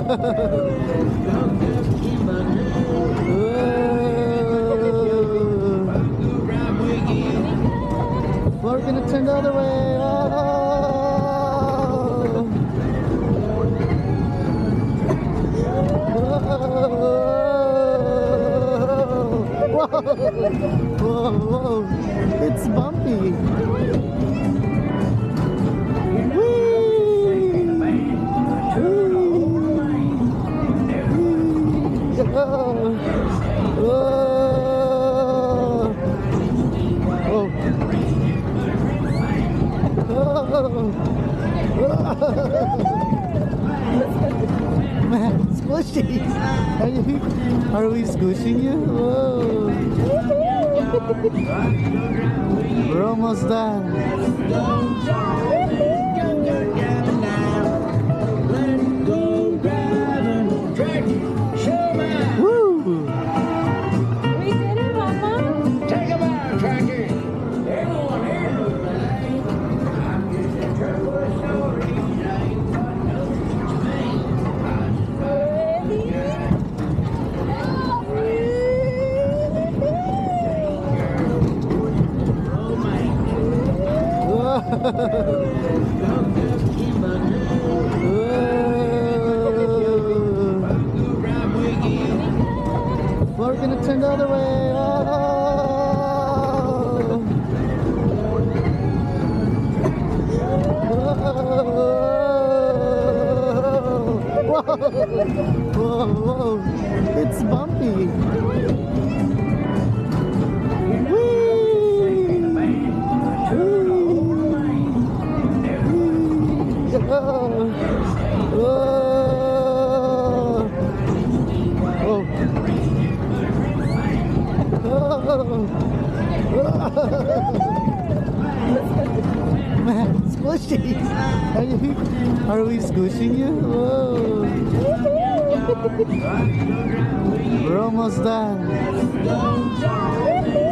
We're gonna turn the other way. Whoa, whoa, it's bumpy. Man, squishy. Are we squishing you? Whoa. We're almost done. Woo! We did it, Mama. Take him out, Tracker. Everyone here. We're gonna turn the other way. Whoa, whoa, it's bumpy. Man, squishy. Are we squishing you? Whoa. We're almost done.